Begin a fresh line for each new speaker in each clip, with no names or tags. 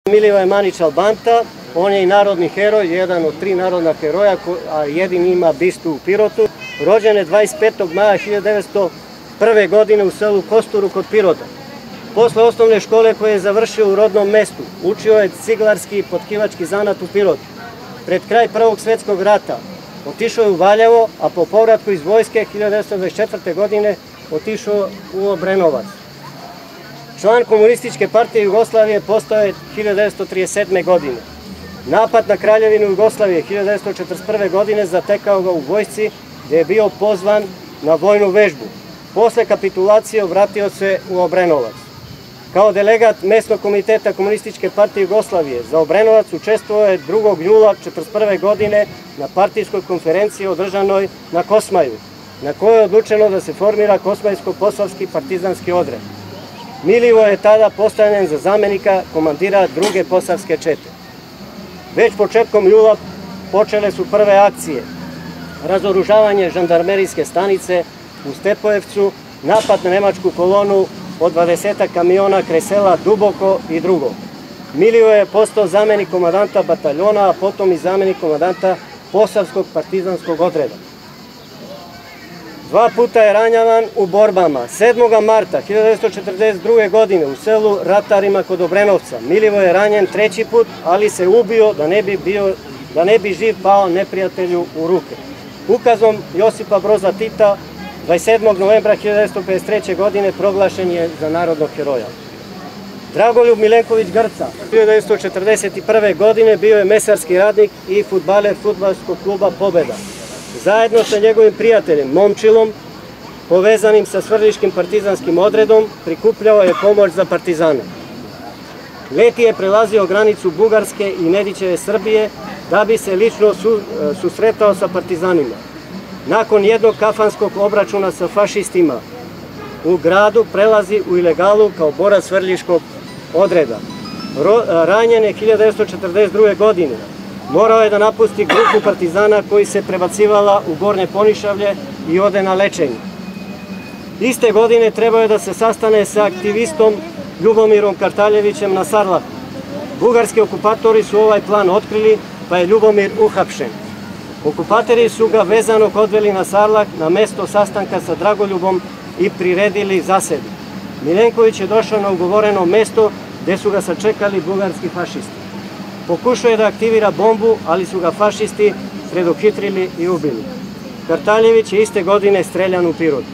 Milivoje Manić Albanta, on je i narodni heroj, jedan od 3 narodna heroja, a jedini ima bistu u Pirotu. Rođen je 25. maja 1901. godine u selu Kosturu kod Pirota. Posle osnovne škole koje je završio u rodnom mestu, učio je ciglarski i potkivački zanat u Pirotu. Pred kraj Prvog svjetskog rata otišao je u Valjevo, a po povratku iz vojske 1924. godine otišao u Obrenovac. Član Komunističke partije Jugoslavije postao je 1937. godine. Napad na Kraljevinu Jugoslavije 1941. godine zatekao ga u vojsci, gde je bio pozvan na vojnu vežbu. Posle kapitulacije vratio se u Obrenovac. Kao delegat mesnog komiteta Komunističke partije Jugoslavije za Obrenovac učestvovao je 2. jula 1941. godine na partijskoj konferenciji održanoj na Kosmaju, na kojoj je odlučeno da se formira Kosmajsko-posavski partizanski odred. Milivoje je tada postavljen za zamenika komandira 2. posavske čete. Već početkom jula počele su prve akcije. Razoružavanje žandarmerijske stanice u Stepojevcu, napad na nemačku kolonu od 20 kamiona kraj sela Duboko i drugo. Milivoje je postao zamenik komandanta bataljona, a potom i zamenik komandanta Posavskog partizanskog odreda. 2 puta je ranjavan u borbama. 7. marta 1942. godine u selu Ratarima kod Obrenovca Milivoje je ranjen 3. put, ali se ubio da ne bi živ pao neprijatelju u ruke. Ukazom Josipa Broza Tita 27. novembra 1953. godine proglašen je za narodnog heroja. Dragoljub Milenković Grca 1941. godine bio je mesarski radnik i fudbaler fudbalskog kluba Pobeda. Zajedno sa njegovim prijateljem Momčilom, povezanim sa Svrljiškim partizanskim odredom, prikupljao je pomoć za partizane. Leti je prelazio granicu Bugarske i Nedićeve Srbije da bi se lično susretao sa partizanima. Nakon jednog kafanskog obračuna sa fašistima u gradu prelazi u ilegalu kao borac Svrljiškog odreda. Ranjen je 1942. godine. Morao je da napusti grupu partizana koji se prebacivala u Gornje Ponišavlje i ode na lečenje. Iste godine trebao je da se sastane sa aktivistom Ljubomirom Kartaljevićem na Sarlaku. Bugarski okupatori su ovaj plan otkrili, pa je Ljubomir uhapšen. Okupatori su ga vezanog odveli na Sarlak na mesto sastanka sa Dragoljubom i priredili zasedi. Milenković je došao na ugovoreno mesto gde su ga sačekali bugarski fašisti. Pokušao je da aktivira bombu, ali su ga fašisti preduhitrili i ubili. Kartaljević je iste godine streljan u Pirotu.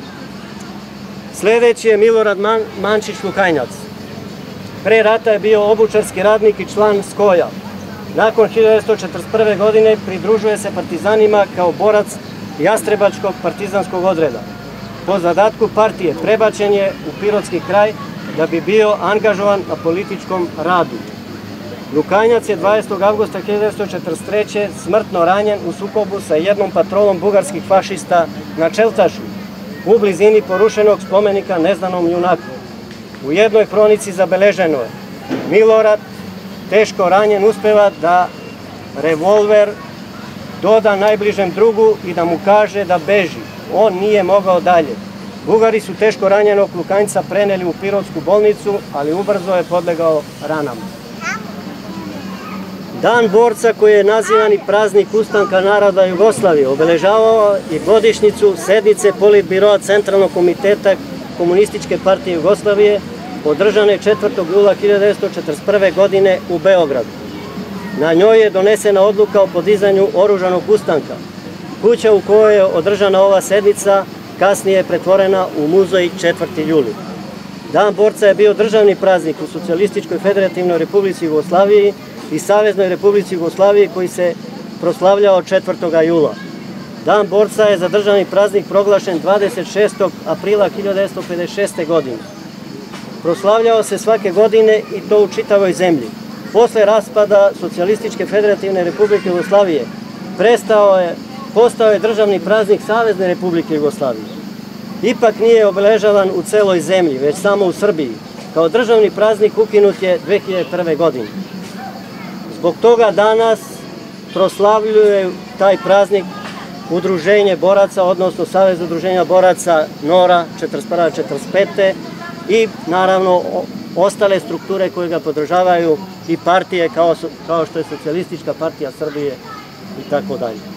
Sledeći je Milorad Mančić Lukajnac. Pre rata je bio obučarski radnik i član Skoja. Nakon 1941. godine pridružuje se partizanima kao borac Jastrebačkog partizanskog odreda. Po zadatku partije prebačen je u Pirotski kraj da bi bio angažovan na političkom radu. Lukajnac je 20. avgusta 1943. smrtno ranjen u sukobu sa jednom patrolom bugarskih fašista na Čeltašu, u blizini porušenog spomenika neznanom junaku. U jednoj hronici zabeleženo je: Milorad, teško ranjen, uspeva da revolver doda najbližem drugu i da mu kaže da beži. On nije mogao dalje. Bugari su teško ranjenog Lukajnca preneli u Pirotsku bolnicu, ali ubrzo je podlegao ranama. Dan borca, koji je nazivan i praznik ustanka naroda Jugoslavije, obeležavao je godišnjicu sednice Politbiroa Centralnog komiteta Komunističke partije Jugoslavije, održane 4. jula 1941. godine u Beogradu. Na njoj je donesena odluka o podizanju oružanog ustanka. Kuća u kojoj je održana ova sednica kasnije je pretvorena u muzej 4. juli. Dan borca je bio državni praznik u Socijalističkoj Federativnoj Republici Jugoslaviji i Saveznoj Republici Jugoslaviji koji se proslavljao 4. jula. Dan borca je za državni praznik proglašen 26. aprila 1956. godine. Proslavljao se svake godine i to u čitavoj zemlji. Posle raspada Socijalističke Federativne Republike Jugoslavije postao je državni praznik Savezne Republike Jugoslavije. Ipak nije obeležavan u celoj zemlji, već samo u Srbiji. Kao državni praznik ukinut je 2001. godine. Zbog toga danas proslavljuje taj praznik Udruženje boraca, odnosno Savez udruženja boraca NORA 41-45. i naravno ostale strukture koje ga podržavaju i partije kao što je Socijalistička partija Srbije i tako dalje.